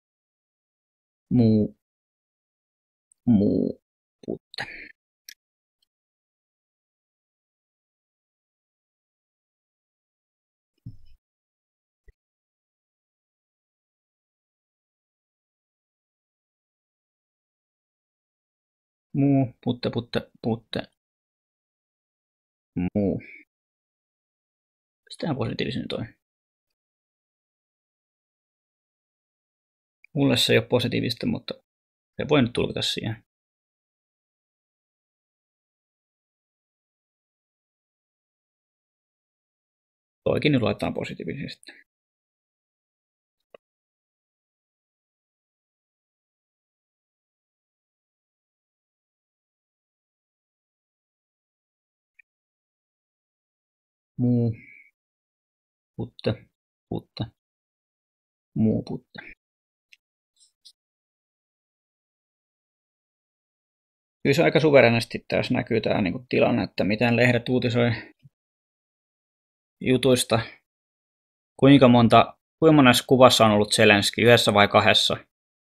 muu, muu, putte. Muu, putte, putte, putte, muu. Mistähän positiivisen nyt on? Mulle se ei ole positiivista, mutta se voi nyt tulkita siihen. Toikin nyt laitetaan positiivisesti. Muu, putte, putte, muu, putte. Kyllä se aika suverenasti tässä näkyy tämä niin kuin tilanne, että miten lehdet uutisoi jutuista. Kuinka monta, kuinka monessa kuvassa on ollut Zelenski, yhdessä vai kahdessa?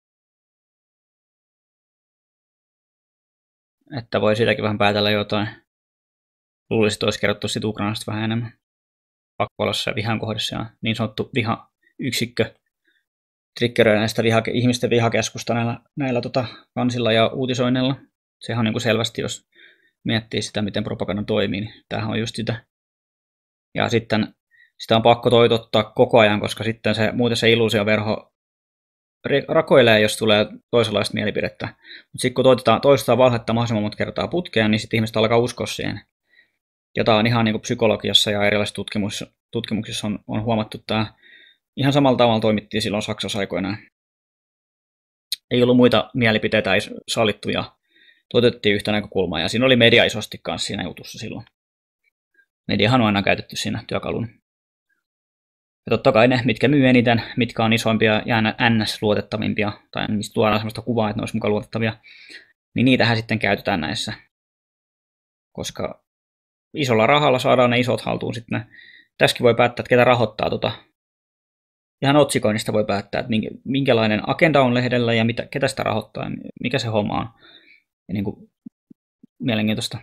Että voi siitäkin vähän päätellä jotain. Luulisin, että olisi kerrottu siitä Ukrainasta vähän enemmän. Pakko olla se vihan kohdassa ja niin sanottu vihayksikkö triggeröi näistä viha, ihmisten vihakeskusta näillä, näillä tota, kansilla ja uutisoinnilla. Sehän on niin kuin selvästi, jos miettii sitä, miten propaganda toimii, niin tämähän on just sitä. Ja sitten sitä on pakko toitottaa koko ajan, koska sitten se, muuten se illuusioverho rakoilee, jos tulee toisenlaista mielipidettä. Mutta sitten kun toitetaan, toistetaan valhetta mahdollisimman monta kertaa putkeen, niin sitten ihmiset alkaa uskoa siihen. Ja tämä on ihan niin kuin psykologiassa ja erilaisissa tutkimuksissa, tutkimuksissa on, on huomattu, että tämä ihan samalla tavalla toimittiin silloin Saksassa aikoinaan. Ei ollut muita mielipiteitä ei sallittu ja toteutettiin yhtä näkökulmaa. Ja siinä oli media isosti kanssa siinä jutussa silloin. Mediahan on aina käytetty siinä työkalun. Ja totta kai ne, mitkä myy eniten, mitkä on isoimpia ja ns-luotettavimpia, tai mistä tuodaan sellaista kuvaa, että ne olisi mukaan luotettavia, niin niitähän sitten käytetään näissä. Koska isolla rahalla saadaan ne isot haltuun sitten. Tässäkin voi päättää, että ketä rahoittaa. Tota. Ihan otsikoinnista voi päättää, että minkälainen agenda on lehdellä ja mitä, ketä sitä rahoittaa ja mikä se homma on. Ja niin kuin, mielenkiintoista.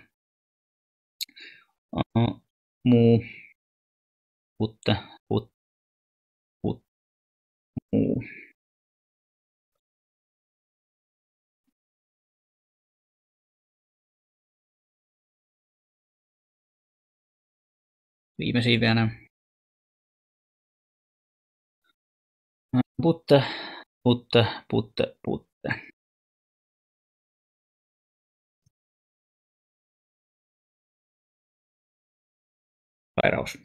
Uh, muu. Putte. Put. Put. Muu. Viimeisiä vielä. Putte, putte, putte, putte. Sairaus.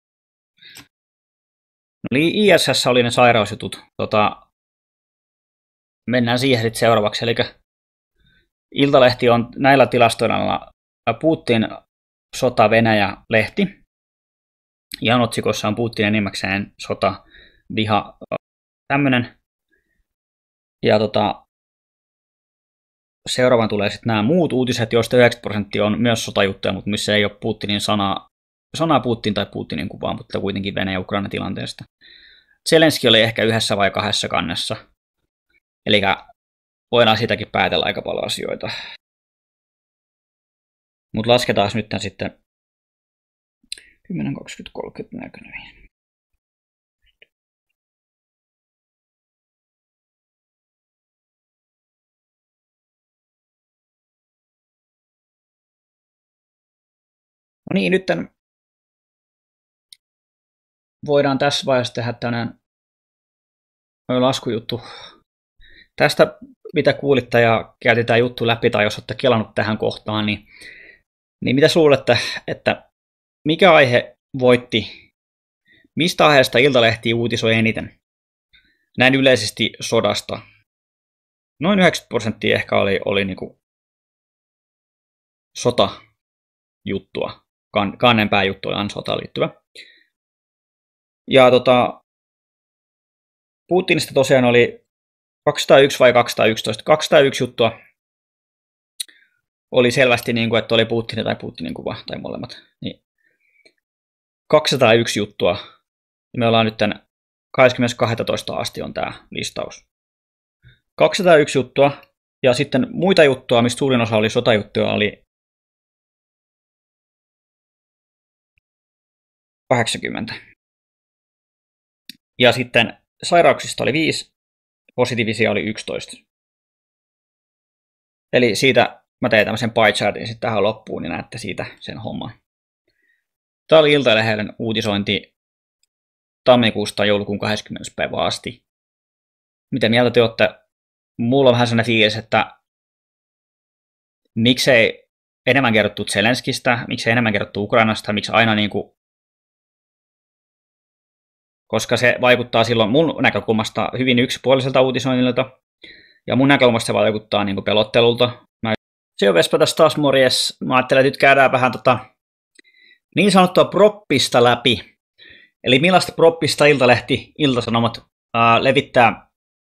No, I S S oli ne sairausjutut. Tota, mennään siihen sitten seuraavaksi. Eli Iltalehti on näillä tilastoilla Putin sota Venäjä-lehti. Ihan otsikossa on Putin enimmäkseen sota viha tämmöinen. Ja tota, seuraavan tulee sitten nämä muut uutiset, joista yhdeksänkymmentä prosenttia on myös sotajuttuja, mutta missä ei ole Putinin sanaa, sanaa Putin tai Putinin kuvaa, mutta kuitenkin Venäjä-Ukraina tilanteesta. Zelenski oli ehkä yhdessä vai kahdessa kannessa. Eli voidaan siitäkin päätellä aika paljon asioita. Mutta lasketaan nyt sitten kymmenen, kaksikymmentä, kolmekymmentä näköinen. No niin, nyt voidaan tässä vaiheessa tehdä tämmöinen laskujuttu. Tästä, mitä kuulitte ja käytiin tämä juttu läpi, tai jos olette kelannut tähän kohtaan, niin, niin mitä luulette, että mikä aihe voitti, mistä aiheesta Iltalehti uutisoi eniten? Näin yleisesti sodasta. Noin yhdeksänkymmentä prosenttia ehkä oli, oli niinku sotajuttua, kan, kannenpää juttu oli sotaan liittyvä. Ja tota, Putinista tosiaan oli kaksisataayksi vai kaksisataayksitoista, kaksisataayksi juttua oli selvästi, niin kuin, että oli Putin tai Putinin kuva tai molemmat. Niin kaksisataayksi juttua. Me ollaan nyt kahdeskymmenes toinen asti on tämä listaus. kaksisataayksi juttua ja sitten muita juttua, mistä suurin osa oli sotajuttuja, oli kahdeksankymmentä. Ja sitten sairauksista oli viisi, positiivisia oli yksitoista. Eli siitä mä tein tämmöisen pie chartin sitten tähän loppuun, niin näette siitä sen homman. Tämä oli Iltalehden uutisointi tammikuusta joulukuun kahdeskymmenes päivä asti. Mitä mieltä te olette? Mulla on vähän sellainen fiilis, että miksei enemmän kerrottu Zelenskistä, miksei enemmän kerrottu Ukrainasta, miksi aina niin kuin, koska se vaikuttaa silloin mun näkökulmasta hyvin yksipuoliselta uutisoinnilta, ja mun näkökulmasta se vaikuttaa niin kuin pelottelulta. Mä... Se on Vespa tässä taas morjes. Mä ajattelen, että nyt käydään vähän tota, niin sanottua proppista läpi. Eli millaista proppista Iltalehti, Ilta-Sanomat ää, levittää.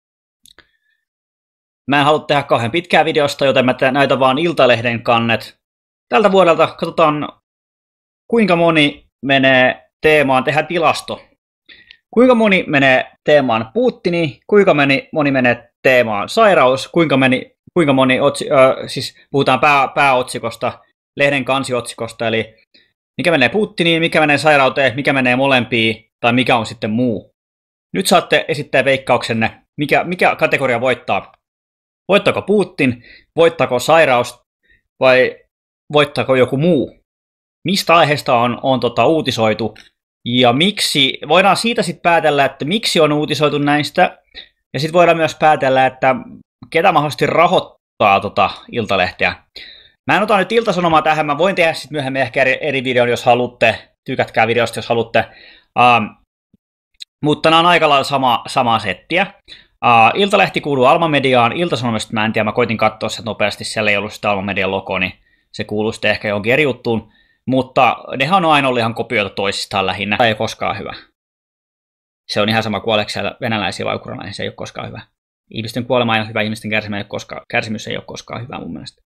Mä en halua tehdä kauhean pitkää videosta, joten mä näytän vaan Iltalehden kannet. Tältä vuodelta katsotaan, kuinka moni menee teemaan, tehdään tilasto. Kuinka moni menee teemaan Putini, kuinka moni, moni menee teemaan sairaus, kuinka, meni, kuinka moni, otsi, äh, siis puhutaan pää, pääotsikosta, lehden kansiotsikosta, eli mikä menee Putiniin, mikä menee sairauteen, mikä menee molempiin, tai mikä on sitten muu. Nyt saatte esittää veikkauksenne, mikä, mikä kategoria voittaa. Voittaako Putin, voittaako sairaus, vai voittaako joku muu? Mistä aiheesta on, on tota, uutisoitu? Ja miksi, voidaan siitä sitten päätellä, että miksi on uutisoitu näistä, ja sitten voidaan myös päätellä, että ketä mahdollisesti rahoittaa tota Iltalehteä. Mä en ota nyt Ilta-Sanomaa tähän, mä voin tehdä sitten myöhemmin ehkä eri, eri videon, jos haluatte, tykätkää videosta, jos haluatte. Um, mutta nämä on aika lailla sama, samaa settiä. Uh, Iltalehti kuuluu Alma Mediaan, Ilta-Sanomista mä en tiedä, mä koitin katsoa se nopeasti, siellä ei ollut sitä Alma Median logoa, niin se kuuluu sitten ehkä johonkin eri juttuun. Mutta nehän on aina ollut ihan kopioita toisistaan lähinnä. Tämä ei ole koskaan hyvä. Se on ihan sama kuoleeko siellä venäläisiä vai ukrainalaisia, se ei ole koskaan hyvä. Ihmisten kuolema on hyvä, ihmisten kärsimys ei ole koskaan, kärsimys ei ole koskaan hyvä mun mielestä.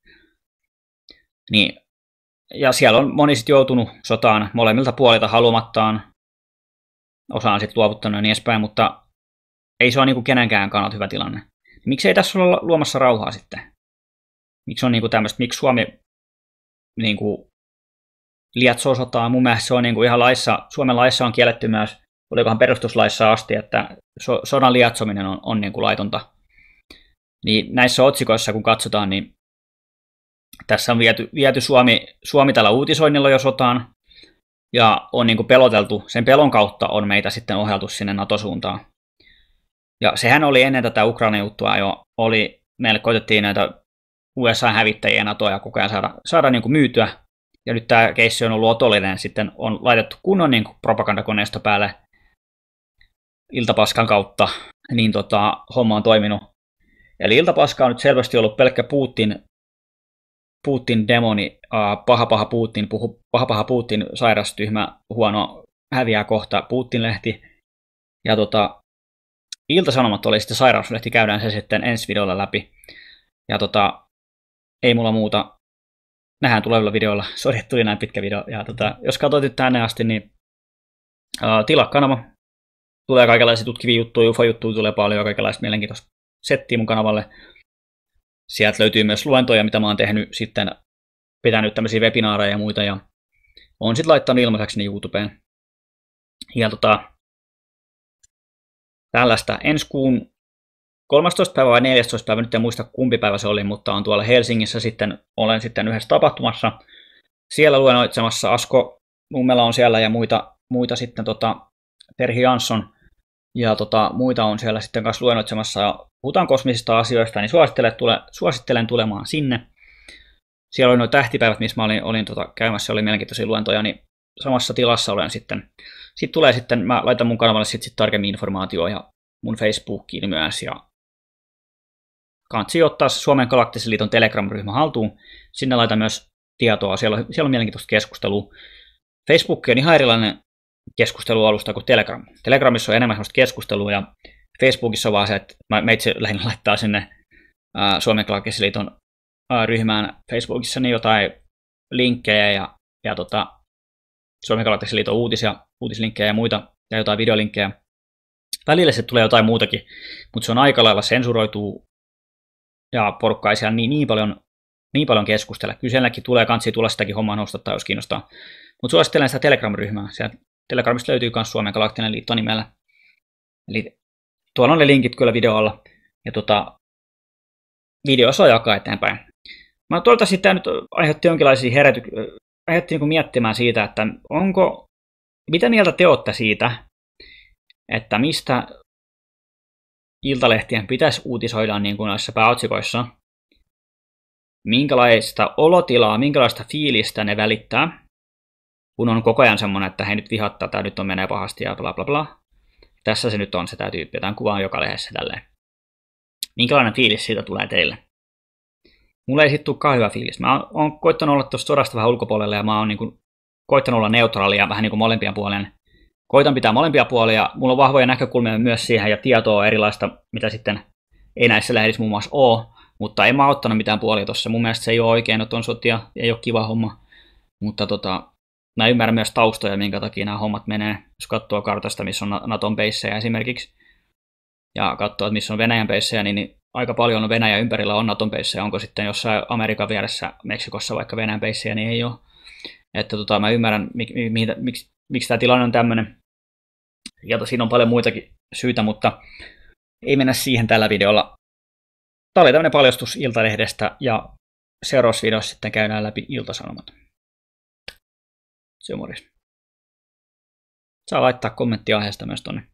Niin. Ja siellä on moni sitten joutunut sotaan molemmilta puolilta haluamattaan. Osa on sitten luovuttanut ja niin edespäin, mutta ei se ole niinku kenenkään kannalta hyvä tilanne. Miksi ei tässä olla luomassa rauhaa sitten? Miksi on niinku tämmöistä, miksi Suomi niinku lietsoo sotaa? Mun mielestä se on niinku ihan laissa, Suomen laissa on kielletty myös, olikohan perustuslaissa asti, että so, sodan lietsominen on, on niinku laitonta. Niin näissä otsikoissa kun katsotaan, niin tässä on viety, viety Suomi, Suomi tällä uutisoinnilla jo sotaan, ja on niinku peloteltu, sen pelon kautta on meitä sitten ohjeltu sinne NATO-suuntaan. Ja sehän oli ennen tätä Ukraina-juttua jo, oli, meille koitettiin näitä U S A-hävittäjiä ja NATOja koko ajan saada, saada niin kuin myytyä. Ja nyt tämä keissi on ollut otollinen, sitten on laitettu kunnon niin kuin propagandakoneisto päälle Iltapaskan kautta, niin tota, homma on toiminut. Eli Iltapaska on nyt selvästi ollut pelkkä Putin, Putin demoni, uh, paha paha Putin, puhu, paha paha Putin, sairas, tyhmä, huono, häviää kohta Putin-lehti. Ja tota, Ilta-Sanomat oli sitten sairauslehti, käydään se sitten ensi videolla läpi. Ja tota, ei mulla muuta. Nähdään tulevilla videoilla. Sori, että tuli näin pitkä video. Ja tota, jos katsoit tänne asti, niin uh, tilaa kanava. tulee kaikenlaisia tutkivia juttuja, U F O-juttuja tulee paljon, kaikenlaista mielenkiintoista settiä mun kanavalle. Sieltä löytyy myös luentoja, mitä mä oon tehnyt sitten, pitänyt tämmöisiä webinaareja ja muita, ja oon sitten laittanut ilmaiseksi ne YouTubeen. Ja tota, tällaista ensi kuun kolmastoista päivä vai neljästoista päivä, nyt en muista kumpi päivä se oli, mutta on tuolla Helsingissä sitten, olen sitten yhdessä tapahtumassa. Siellä luennoitsemassa Asko Nummela on siellä ja muita, muita sitten tota, Terhi Jansson ja tota, muita on siellä sitten kanssa luennoitsemassa ja puhutaan kosmisista asioista, niin suosittelen, tule, suosittelen tulemaan sinne. Siellä oli nuo tähtipäivät, missä mä olin, olin tota, käymässä, oli mielenkiintoisia luentoja, niin samassa tilassa olen sitten. Sitten tulee sitten, mä laitan mun kanavalle sitten sit tarkemmin informaatiota ja mun Facebookiin myös ja kannattaa ottaa Suomen Galaktisen Liiton Telegram-ryhmä haltuun. Sinne laitan myös tietoa, siellä on, siellä on mielenkiintoista keskustelua. Facebook on ihan erilainen keskustelualusta kuin Telegram. Telegramissa on enemmän sellaista keskustelua ja Facebookissa on vaan se, että mä itse lähinnä laittaa sinne ää, Suomen Galaktisen Liiton ää, ryhmään Facebookissa niin jotain linkkejä ja, ja tota, Suomen Galaktisen Liiton uutisia, uutislinkkejä ja muita ja jotain videolinkkejä. Välillä se tulee jotain muutakin, mutta se on aika lailla sensuroituu ja porukka ei siellä niin, niin, paljon, niin paljon keskustella. Kyllä sielläkin tulee kansi tulla sitäkin hommaa nostattaa, jos kiinnostaa. Mutta suosittelen sitä Telegram-ryhmää. Sieltä Telegramista löytyy myös Suomen Galaktinen Liitto nimellä. Eli tuolla on ne linkit kyllä videolla. Ja tota, video saa jakaa eteenpäin. Mä toivottavasti tämä nyt aiheutti jonkinlaisia herätyksiä, aiheutti niin miettimään siitä, että onko, mitä mieltä te olette siitä, että mistä iltalehtien pitäisi uutisoida niin kuin näissä pääotsikoissa, minkälaista olotilaa, minkälaista fiilistä ne välittää, kun on koko ajan semmoinen, että hei nyt vihat tätä, nyt on menee pahasti ja bla bla bla. Tässä se nyt on se tämä tyyppi, tämän kuvaan joka lehdessä tälleen. Minkälainen fiilis siitä tulee teille? Mulla ei sitten tulekaan hyvä fiilis. Mä oon koittanut olla tuosta sodasta vähän ulkopuolella ja mä oon niin kuin koittanut olla neutraalia vähän niin kuin molempia puolen. Koitan pitää molempia puolia. Mulla on vahvoja näkökulmia myös siihen ja tietoa erilaista, mitä sitten ei näissä lehdissä muun muassa ole. Mutta en mä ottanut mitään puolia tuossa. Mun mielestä se ei ole oikein, että on sotia, ei ole kiva homma. Mutta tota, mä ymmärrän myös taustoja, minkä takia nämä hommat menee. Jos katsoo kartasta, missä on Naton beissejä esimerkiksi, ja katsoo, että missä on Venäjän beissejä, niin, niin aika paljon on Venäjän ympärillä on Naton beissejä. Onko sitten jossain Amerikan vieressä Meksikossa vaikka Venäjän beissejä, niin ei ole. Että tota, mä ymmärrän, mik, mik, miksi, miksi tämä tilanne on tämmöinen. Ja siinä on paljon muitakin syitä, mutta ei mennä siihen tällä videolla. Tämä oli tämmöinen paljastus Iltalehdestä ja seuraavassa videossa sitten käydään läpi Ilta-Sanomat. Se on morjens. Saa laittaa kommenttia aiheesta myös tonne